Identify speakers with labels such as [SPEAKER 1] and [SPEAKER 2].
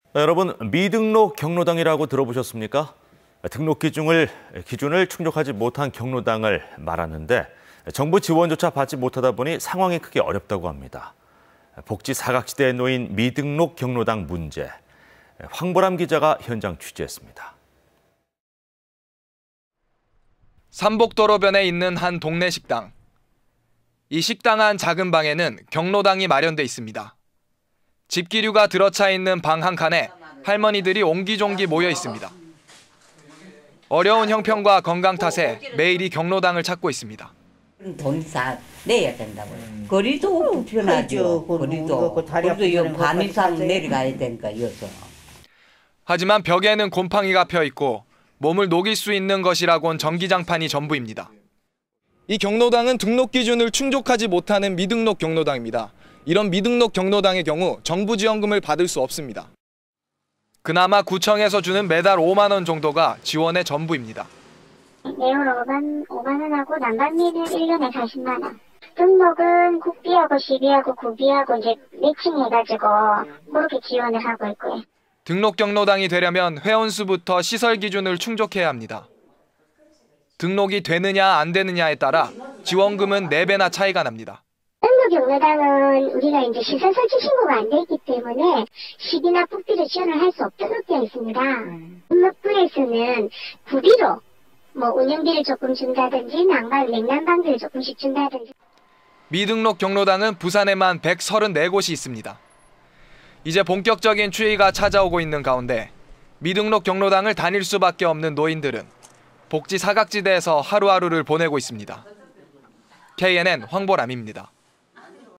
[SPEAKER 1] 여러분, 미등록 경로당이라고 들어보셨습니까? 등록 기준을 충족하지 못한 경로당을 말하는데 정부 지원조차 받지 못하다 보니 상황이 크게 어렵다고 합니다. 복지 사각지대에 놓인 미등록 경로당 문제. 황보람 기자가 현장 취재했습니다.
[SPEAKER 2] 삼복도로변에 있는 한 동네 식당. 이 식당 안 작은 방에는 경로당이 마련돼 있습니다. 집기류가 들어차 있는 방 한 칸에 할머니들이 옹기종기 모여 있습니다. 어려운 형편과 건강 탓에 매일이 경로당을 찾고 있습니다.
[SPEAKER 3] 돈 다 내야 된다고요. 거리도 불편하죠. 거리도 반 이상 내려가야 되니까 여서.
[SPEAKER 2] 하지만 벽에는 곰팡이가 펴 있고 몸을 녹일 수 있는 것이라곤 전기장판이 전부입니다. 이 경로당은 등록 기준을 충족하지 못하는 미등록 경로당입니다. 이런 미등록 경로당의 경우 정부 지원금을 받을 수 없습니다. 그나마 구청에서 주는 매달 5만 원 정도가 지원의 전부입니다.
[SPEAKER 4] 매월 5만 원하고 난방비는 1년에 40만 원. 등록은 국비하고 시비하고 구비하고 이제 매칭해가지고 그렇게 지원을 하고 있고요.
[SPEAKER 2] 등록 경로당이 되려면 회원수부터 시설 기준을 충족해야 합니다. 등록이 되느냐 안 되느냐에 따라 지원금은 4배나 차이가 납니다.
[SPEAKER 4] 등록 경로당은 우리가 이제 시설 설치 신고가 안 돼 있기 때문에 시비나 국비로 지원을 할 수 없도록 되어 있습니다. 등록부에서는 구비로 운영비를 조금 준다든지 냉난방비를 조금씩 준다든지.
[SPEAKER 2] 미등록 경로당은 부산에만 134곳이 있습니다. 이제 본격적인 추위가 찾아오고 있는 가운데 미등록 경로당을 다닐 수밖에 없는 노인들은 복지 사각지대에서 하루하루를 보내고 있습니다. KNN 황보람입니다.